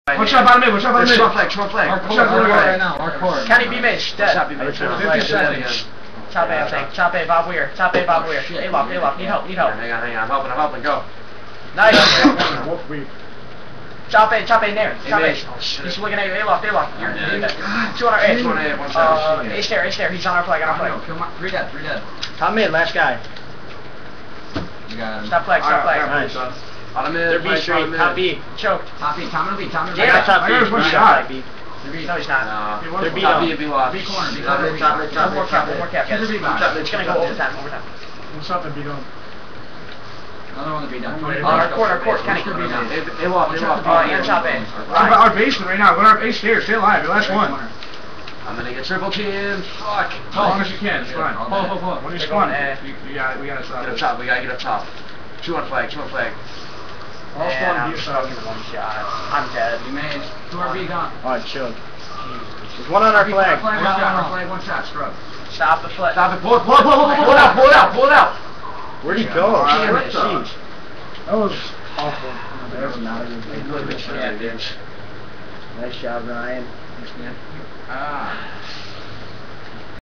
Watch out bottom mid, watch out bottom mid. Short flag. Our core right now, our core. Kenny B mid, dead. 50 seconds. Top A, I think. Top A, Bob Weir. Top A, Bob Weir. A-lock, need help. Hang on. I'm helping, go. Nice. Top A, there. Top A. Shit. He's looking at you. A-lock. You're dead. 200 A. A stair. He's on our flag, Three dead. Top mid, last guy. You got him. Stop flag. Nice. Bottom mid. They're B straight, top B. Choked. Top B. Yeah, top I B. got his one shot. No, he's not. They're B Top on. B, be lost. B corner. One more cap, guys. It's gonna go overtime. What's up and be done? Another one to be done. Our court, Kenny. A-lock. And top A. Our basement right now. Go to our base stairs. Stay alive. Your last one. I'm gonna get triple team. Fuck. As long as you can. It's fine. Pull. When you spawn, we got it. We got to stop Get up it. top. We gotta get up top. 2 on flag. And I'm fucking one shot. I'm dead. You made 2 RB gone. Alright, chill. There's one on our flag. One shot, scrub. Stop the flip. Stop it. Pull it out. Where'd he go? Sheesh. That was Awful. That was not a good Yeah, bitch. Nice job, Ryan. Ah.